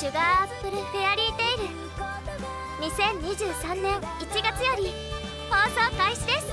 シュガーアップルフェアリーテイル」2023年1月より放送開始です。